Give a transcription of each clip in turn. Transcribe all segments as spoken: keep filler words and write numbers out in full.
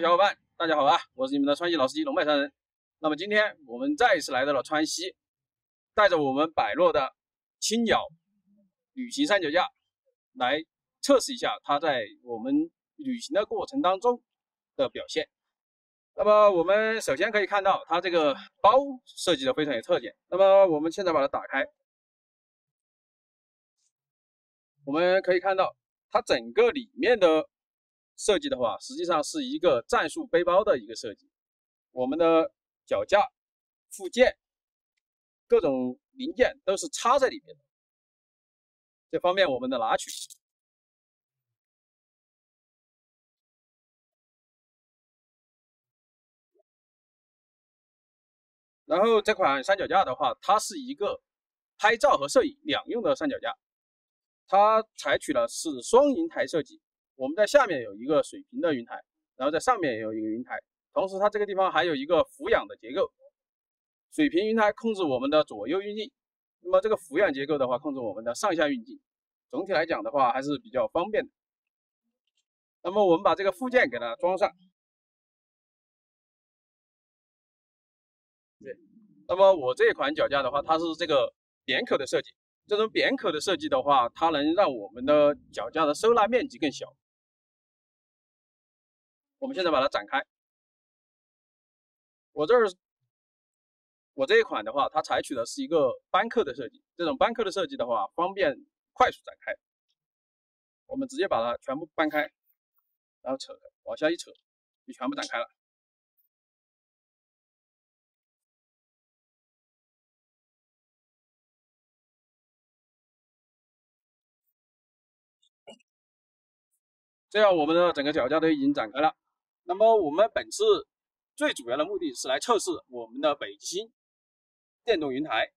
小伙伴，大家好啊！我是你们的川西老司机龙脉山人。那么今天我们再一次来到了川西，带着我们百洛的青鸟旅行三脚架来测试一下它在我们旅行的过程当中的表现。那么我们首先可以看到它这个包设计的非常有特点。那么我们现在把它打开，我们可以看到它整个里面的设计的话，实际上是一个战术背包的一个设计。我们的脚架、附件、各种零件都是插在里面的，这方便我们的拿取。然后这款三脚架的话，它是一个拍照和摄影两用的三脚架，它采取的是双云台设计。我们在下面有一个水平的云台，然后在上面也有一个云台，同时它这个地方还有一个俯仰的结构。水平云台控制我们的左右运镜，那么这个俯仰结构的话，控制我们的上下运镜。总体来讲的话，还是比较方便的。那么我们把这个附件给它装上。对，那么我这款脚架的话，它是这个扁口的设计。这种扁口的设计的话，它能让我们的脚架的收纳面积更小。我们现在把它展开。我这儿，我这一款的话，它采取的是一个扳扣的设计。这种扳扣的设计的话，方便快速展开。我们直接把它全部扳开，然后扯，往下一扯，就全部展开了。这样我们的整个脚架都已经展开了。那么我们本次最主要的目的是来测试我们的北极星电动云台。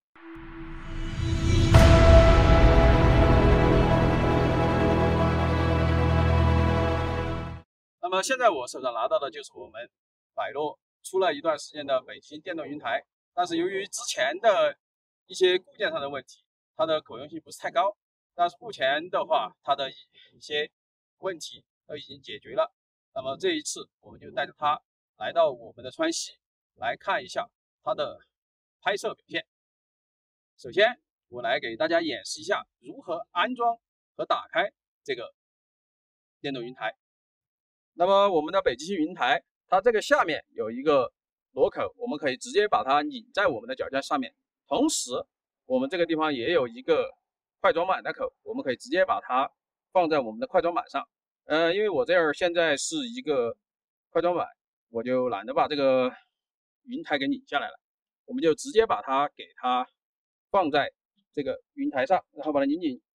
那么现在我手上拿到的就是我们百洛出了一段时间的北极星电动云台，但是由于之前的一些固件上的问题，它的可用性不是太高。但是目前的话，它的一些问题都已经解决了。那么这一次我们就带着它来到我们的川西，来看一下它的拍摄表现。首先我来给大家演示一下如何安装和打开这个电动云台。那么我们的北极星云台，它这个下面有一个螺口，我们可以直接把它拧在我们的脚架上面。同时我们这个地方也有一个快装板的口，我们可以直接把它放在我们的快装板上。呃，因为我这儿现在是一个快装板，我就懒得把这个云台给拧下来了，我们就直接把它给它放在这个云台上，然后把它拧紧。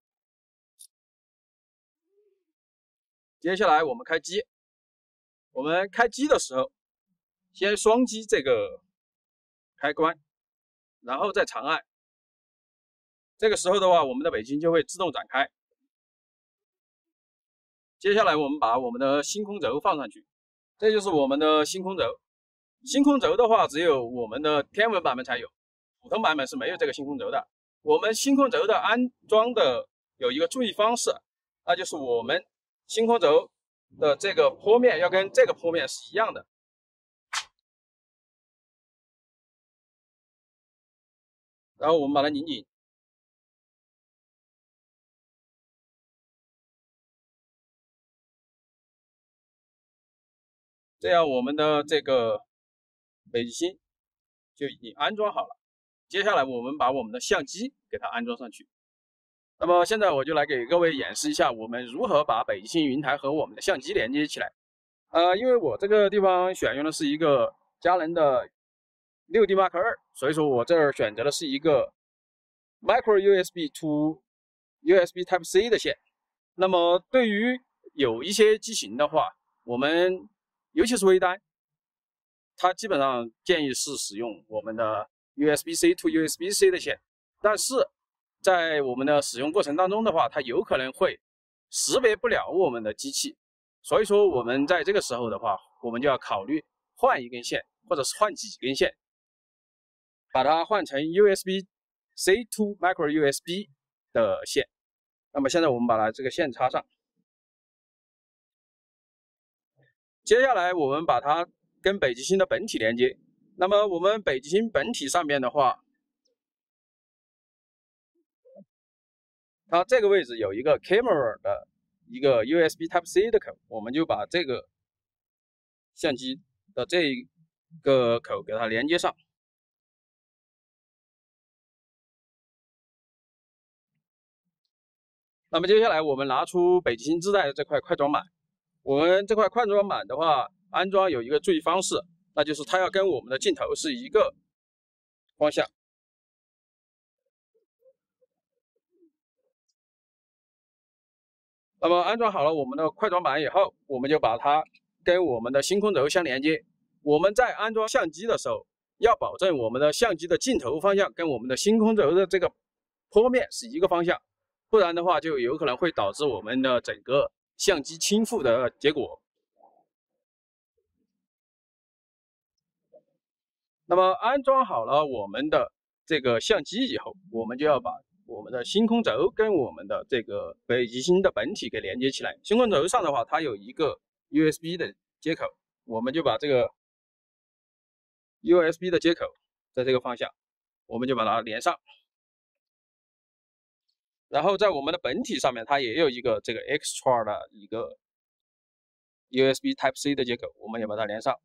接下来我们开机，我们开机的时候，先双击这个开关，然后再长按。这个时候的话，我们的北极星就会自动展开。接下来我们把我们的星空轴放上去，这就是我们的星空轴。星空轴的话，只有我们的天文版本才有，普通版本是没有这个星空轴的。我们星空轴的安装的有一个注意方式，那就是我们星空轴的这个坡面要跟这个坡面是一样的。然后我们把它拧紧。这样我们的这个北极星就已经安装好了。接下来我们把我们的相机给它安装上去。那么现在我就来给各位演示一下我们如何把北极星云台和我们的相机连接起来。呃，因为我这个地方选用的是一个佳能的 六 D Mark 二，所以说我这儿选择的是一个 Micro U S B to U S B Type C 的线。那么对于有一些机型的话，我们尤其是微单，它基本上建议是使用我们的 U S B C to U S B C 的线，但是在我们的使用过程当中的话，它有可能会识别不了我们的机器，所以说我们在这个时候的话，我们就要考虑换一根线，或者是换几根线，把它换成 U S B C to Micro U S B 的线。那么现在我们把它这个线插上。 接下来我们把它跟北极星的本体连接。那么我们北极星本体上面的话，它这个位置有一个 camera 的一个 U S B Type C 的口，我们就把这个相机的这一个口给它连接上。那么接下来我们拿出北极星自带的这块快装板，我们这块快装板的话，安装有一个注意方式，那就是它要跟我们的镜头是一个方向。那么安装好了我们的快装板以后，我们就把它跟我们的星空轴相连接。我们在安装相机的时候，要保证我们的相机的镜头方向跟我们的星空轴的这个坡面是一个方向，不然的话就有可能会导致我们的整个相机倾覆的结果。那么安装好了我们的这个相机以后，我们就要把我们的星空轴跟我们的这个北极星的本体给连接起来。星空轴上的话，它有一个 U S B 的接口，我们就把这个 U S B 的接口在这个方向，我们就把它连上。然后在我们的本体上面，它也有一个这个 extra 的一个 U S B Type C 的接口，我们也把它连上。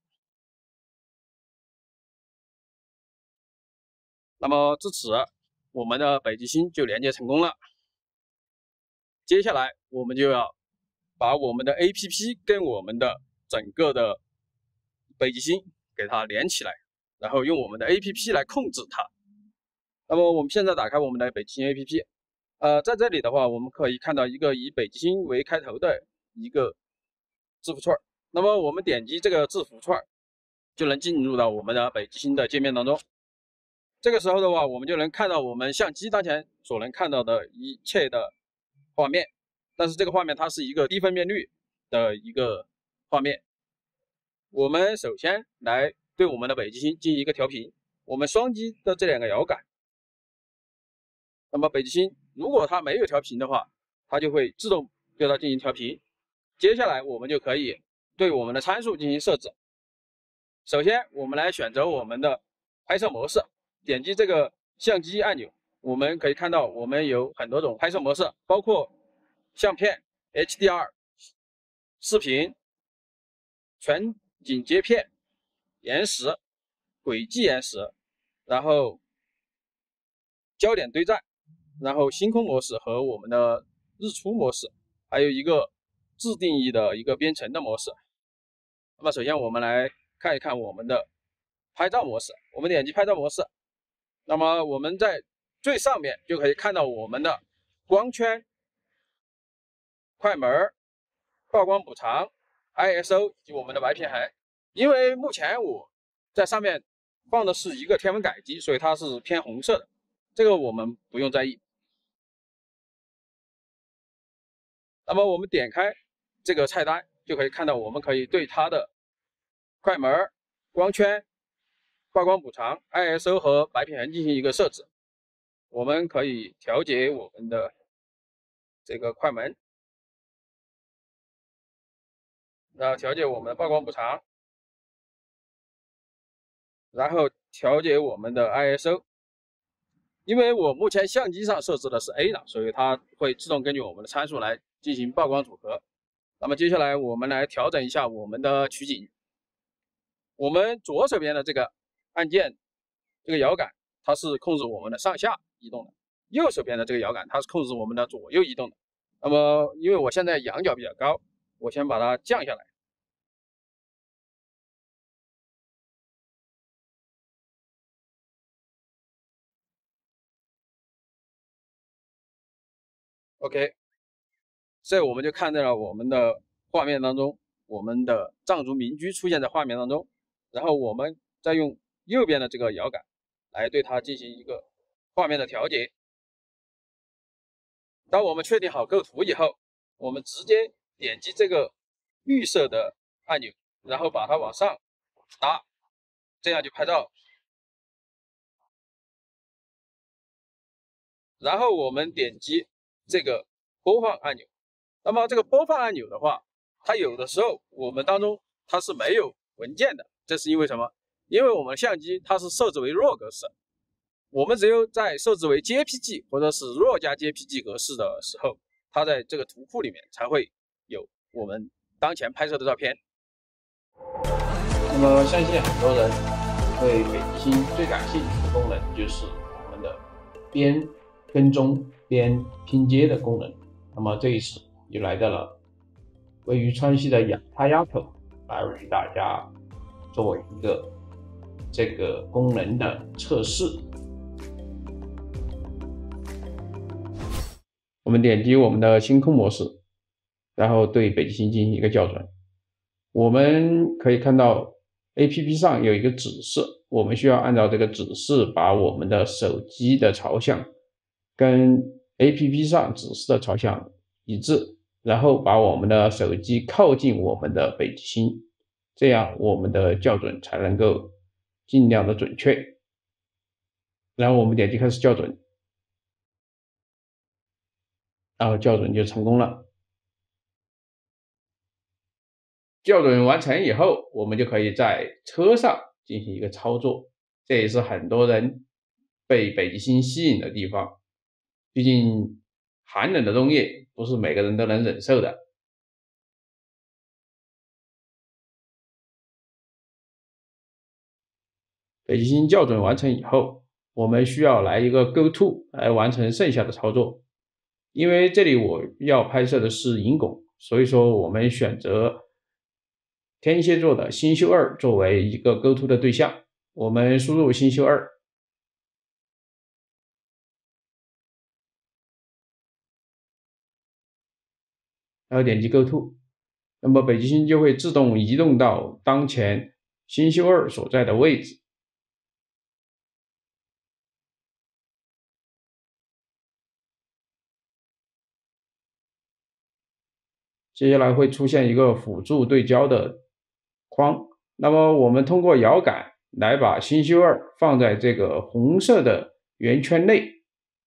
那么至此，我们的北极星就连接成功了。接下来我们就要把我们的 A P P 跟我们的整个的北极星给它连起来，然后用我们的 A P P 来控制它。那么我们现在打开我们的北极星 A P P， 呃，在这里的话，我们可以看到一个以北极星为开头的一个字符串。那么我们点击这个字符串，就能进入到我们的北极星的界面当中。这个时候的话，我们就能看到我们相机当前所能看到的一切的画面，但是这个画面它是一个低分辨率的一个画面。我们首先来对我们的北极星进行一个调频，我们双击的这两个摇杆，那么北极星如果它没有调频的话，它就会自动对它进行调频。接下来我们就可以对我们的参数进行设置。首先我们来选择我们的拍摄模式，点击这个相机按钮，我们可以看到我们有很多种拍摄模式，包括相片、H D R、视频、全景接片、延时、轨迹延时，然后焦点对战，然后星空模式和我们的日出模式，还有一个自定义的一个编程的模式。那么首先我们来看一看我们的拍照模式，我们点击拍照模式，那么我们在最上面就可以看到我们的光圈、快门、曝光补偿、I S O 及我们的白平衡。因为目前我在上面放的是一个天文改机，所以它是偏红色的，这个我们不用在意。那么我们点开这个菜单，就可以看到我们可以对它的快门、光圈、曝光补偿、I S O 和白平衡进行一个设置。我们可以调节我们的这个快门，然后调节我们的曝光补偿，然后调节我们的 I S O。因为我目前相机上设置的是 A 档，所以它会自动根据我们的参数来进行曝光组合。那么接下来我们来调整一下我们的取景。我们左手边的这个按键，这个摇杆，它是控制我们的上下移动的；右手边的这个摇杆，它是控制我们的左右移动的。那么因为我现在仰角比较高，我先把它降下来。OK， 这我们就看到了我们的画面当中，我们的藏族民居出现在画面当中，然后我们再用右边的这个摇杆来对它进行一个画面的调节。当我们确定好构图以后，我们直接点击这个绿色的按钮，然后把它往上拉，这样就拍照。然后我们点击这个播放按钮。那么这个播放按钮的话，它有的时候我们当中它是没有文件的，这是因为什么？因为我们相机它是设置为 RAW 格式，我们只有在设置为 J P G 或者是 RAW 加 J P G 格式的时候，它在这个图库里面才会有我们当前拍摄的照片。 那么相信很多人对北极星最感兴趣的功能就是我们的边跟踪边拼接的功能。那么这一次又来到了位于川西的雅他丫头，来为大家做一个这个功能的测试。我们点击我们的星空模式，然后对北极星进行一个校准。我们可以看到 A P P 上有一个指示，我们需要按照这个指示把我们的手机的朝向跟 A P P 上指示的朝向一致，然后把我们的手机靠近我们的北极星，这样我们的校准才能够尽量的准确。然后我们点击开始校准，然后校准就成功了。校准完成以后，我们就可以在车上进行一个操作，这也是很多人被北极星吸引的地方。毕竟寒冷的冬夜不是每个人都能忍受的。北极星校准完成以后，我们需要来一个 Go To 来完成剩下的操作。因为这里我要拍摄的是银拱，所以说我们选择天蝎座的星宿二作为一个 Go To 的对象。我们输入星宿二，然后点击 Go To， 那么北极星就会自动移动到当前星宿二所在的位置。接下来会出现一个辅助对焦的框，那么我们通过摇杆来把星宿二放在这个红色的圆圈内，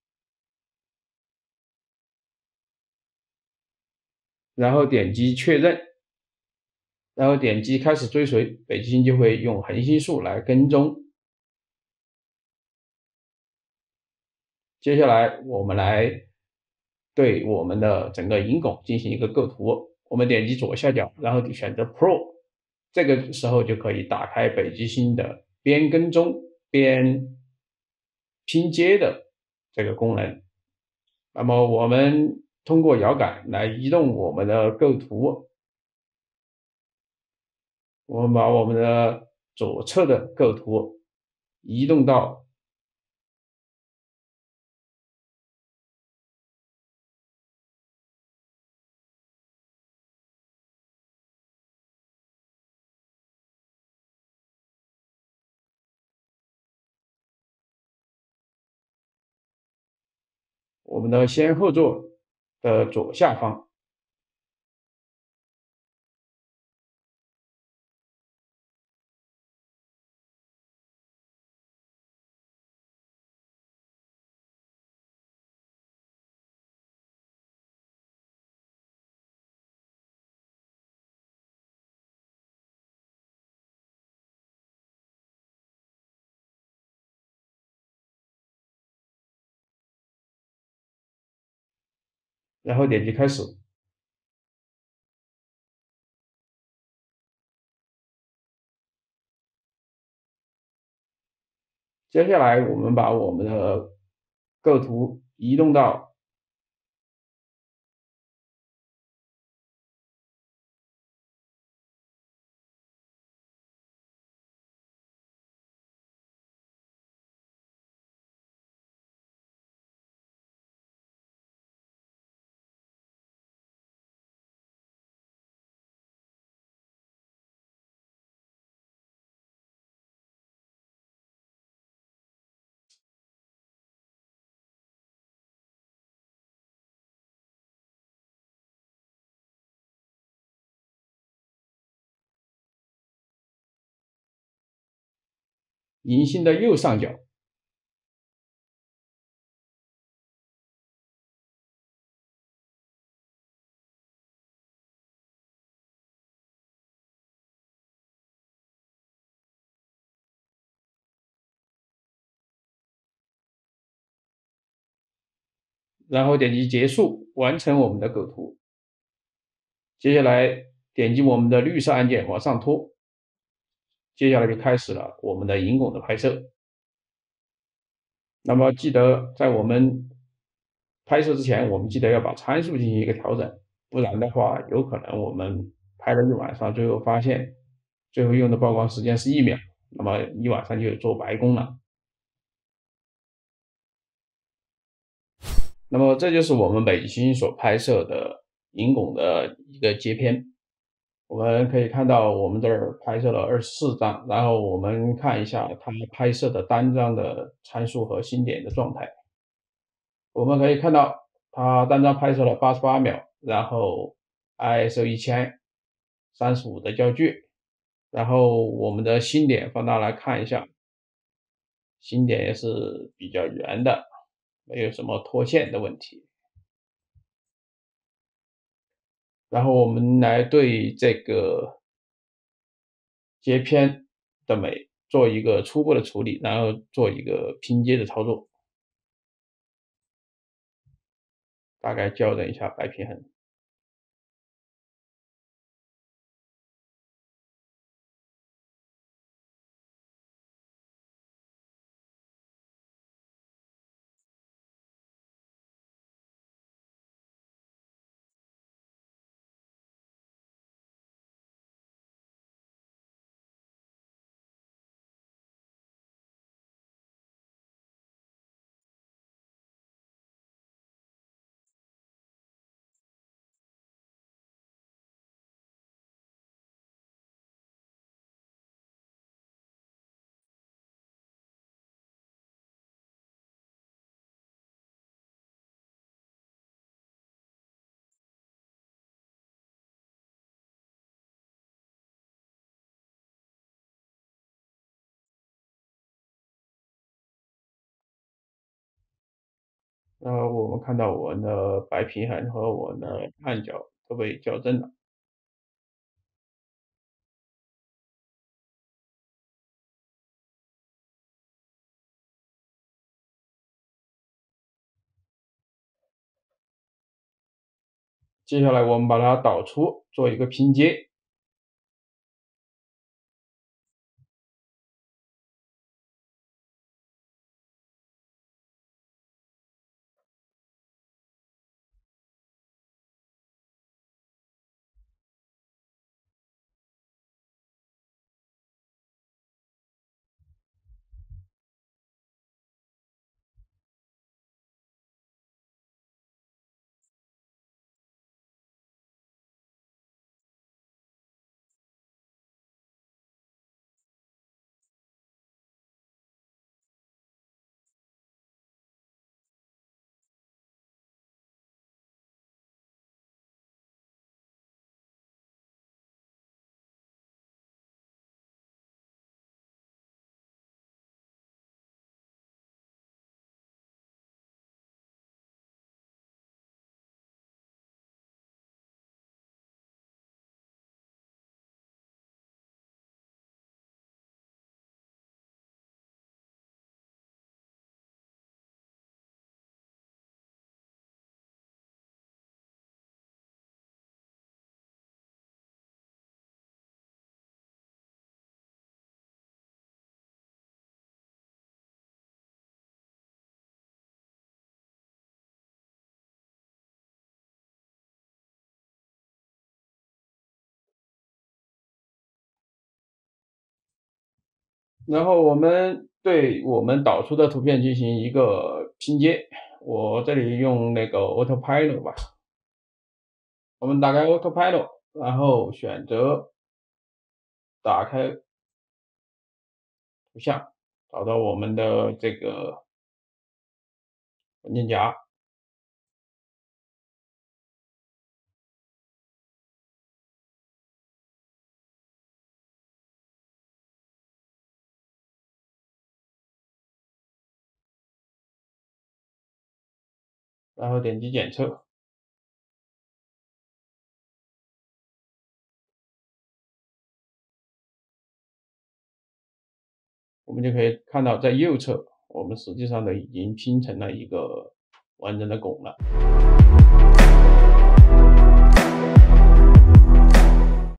然后点击确认，然后点击开始追随，北极星就会用恒星数来跟踪。接下来我们来对我们的整个银拱进行一个构图，我们点击左下角，然后选择 Pro， 这个时候就可以打开北极星的边跟踪边拼接的这个功能。那么我们通过摇杆来移动我们的构图，我们把我们的左侧的构图移动到我们的先后座的左下方。然后点击开始。接下来我们把我们的构图移动到银星的右上角。 然后点击结束，完成我们的构图。接下来点击我们的绿色按键往上拖，接下来就开始了我们的银拱的拍摄。那么记得在我们拍摄之前，我们记得要把参数进行一个调整，不然的话，有可能我们拍了一晚上，最后发现最后用的曝光时间是一秒，那么一晚上就做白工了。那么这就是我们北极星所拍摄的银拱的一个截片。我们可以看到，我们这儿拍摄了二十四张，然后我们看一下它拍摄的单张的参数和星点的状态。我们可以看到，它单张拍摄了八十八秒，然后 I S O 一千，三十五的焦距，然后我们的星点放大来看一下，星点也是比较圆的，没有什么脱线的问题。然后我们来对这个截片的美做一个初步的处理，然后做一个拼接的操作，大概校正一下白平衡。然后我们看到我们的白平衡和我们的暗角都被校正了。接下来我们把它导出，做一个拼接。然后我们对我们导出的图片进行一个拼接。我这里用那个 Autopilot 吧，我们打开 Autopilot，然后选择打开图像，找到我们的这个文件夹，然后点击检测。我们就可以看到在右侧，我们实际上呢已经拼成了一个完整的拱了。